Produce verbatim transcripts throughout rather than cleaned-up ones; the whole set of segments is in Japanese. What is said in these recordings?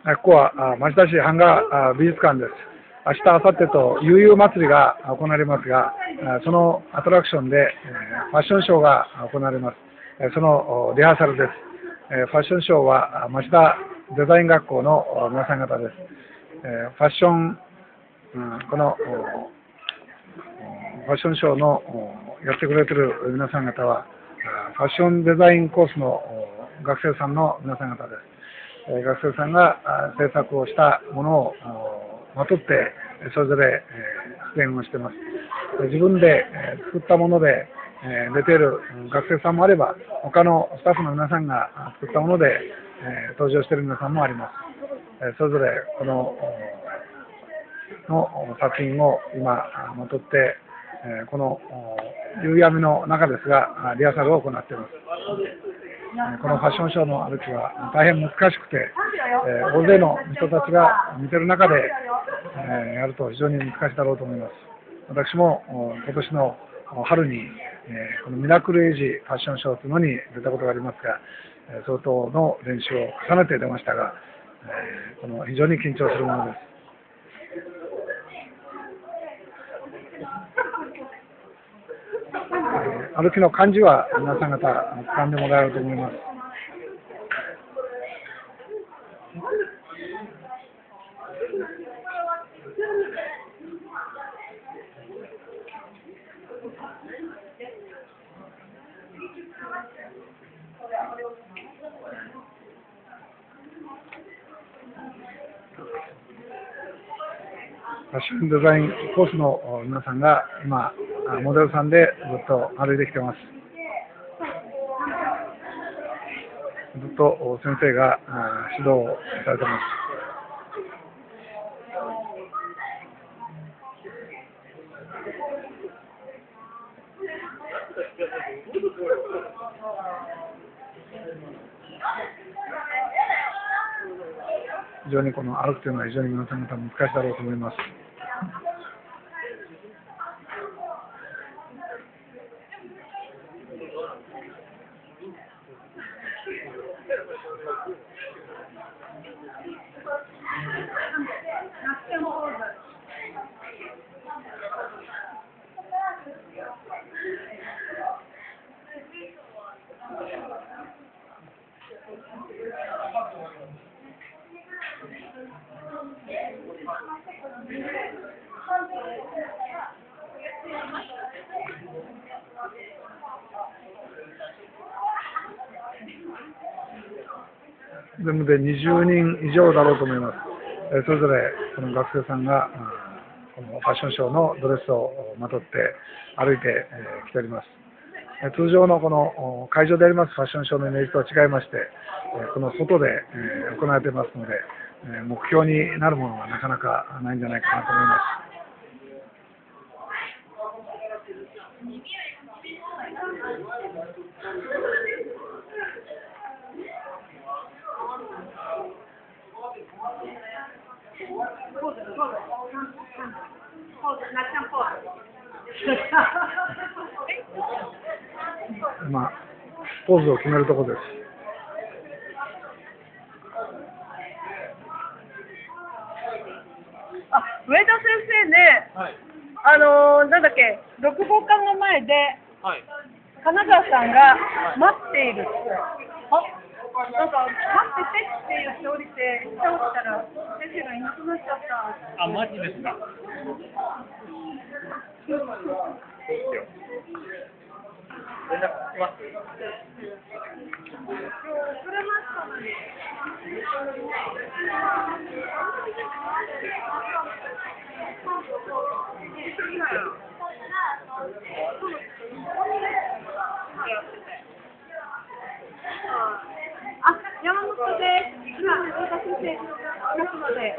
ここはあ町田市版画あ美術館です。明日、明後日と悠々祭りが行われますが、あそのアトラクションで、えーファッションショーが行われます。えーそのおリハーサルです。えーファッションショーはあ町田デザイン学校のお皆さん方です。えーファッション、うん、このおファッションショーのおやってくれている皆さん方は、あファッションデザインコースのお学生さんの皆さん方です。えー学生さんがあ制作をしたものをおまとって、それぞれ、えー出演をしています。で自分で、えー作ったもので、えー出ている学生さんもあれば、他のスタッフの皆さんがあ作ったもので、えー登場している皆さんもあります。えーそれぞれこのおの作品を今あまとって、えーこのお夕闇の中ですが、あリハーサルを行っています。えーこのファッションショーの歩きは大変難しくて、えー大勢の人たちが見てる中で、えーやると非常に難しいだろうと思います。私もお今年のお春に、えーこのミラクルエイジファッションショーというのに出たことがありますが、えー相当の練習を重ねて出ましたが、えーこの非常に緊張するものです。えー歩きの漢字は皆さん方掴んでもらえると思います。ファッションデザインコースの皆さんが今、モデルさんでずっと歩いてきています。ずっと先生が指導されています。非常にこの歩くというのは非常に皆さん方難しいだろうと思います。全部でにじゅうにん以上だろうと思います。えそれぞれこの学生さんがこのファッションショーのドレスをまとって歩いてきております。通常のこの会場でありますファッションショーのイメージとは違いまして、この外で行われていますので、目標になるものがなかなかないんじゃないかなと思います。今、ポーズを決めるところです。 あ、上田先生ね、はい、あのー、なんだっけ、読語館の前で、はい、金沢さんが待っているって、あ、なんか待っててって言って降りて、下をしたら先生がいなくなっちゃった。 あ、マジですか。連絡します。 あ、山本で今、上田先生いますので、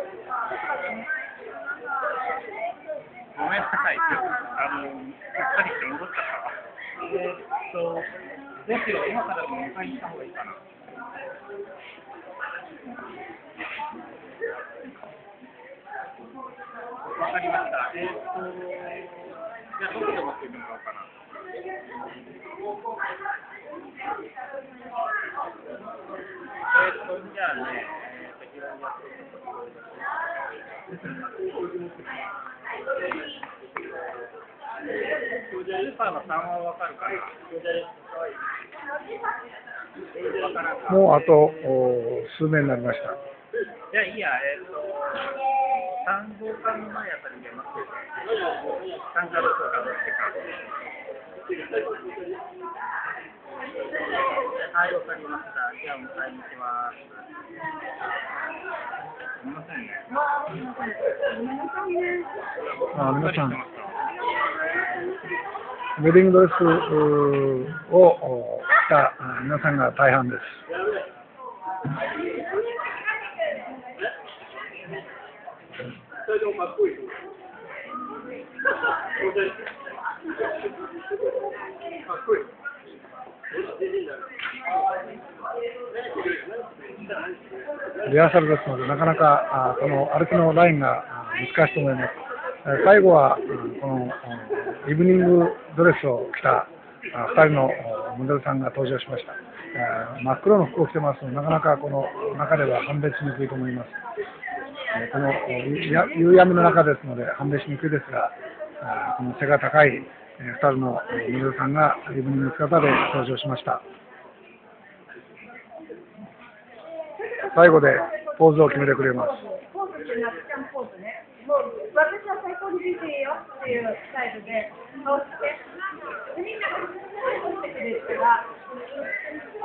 ごめんなさい。あの、うっかりして戻っちゃったわ。えーっと、どうしよう、今からでも迎えに行った方がいいかな。わかりました。えーっと、じゃあどこで待っててもらおうかな。えーっと、じゃあね、 スーパーのさんはわかるかな。 もうあとお数名になりました。 じゃあいいや、えっ、ー、と、さん号館の前あたりで待ってて、さんかどこかどっちか。はい、わかりました。じゃあ、迎えに行きます。すみませんね。 あ、皆さん、ウェディングドレスを着た皆さんが大半です。リハーサルですので、なかなかあこの歩きのラインが難しいと思います。最後はこのイブニングドレスを着たふたりのモデルさんが登場しました。真っ黒の服を着てますので、なかなかこの中では判別しにくいと思います。この夕闇の中ですので判別しにくいですが、この背が高いふたりのモデルさんがイブニング姿で登場しました。最後でポーズを決めてくれます。 ポーズってなっちゃうポーズね。もう私は最高に美人よっていうスタイルで顔して、みんなが撮ってくれるから。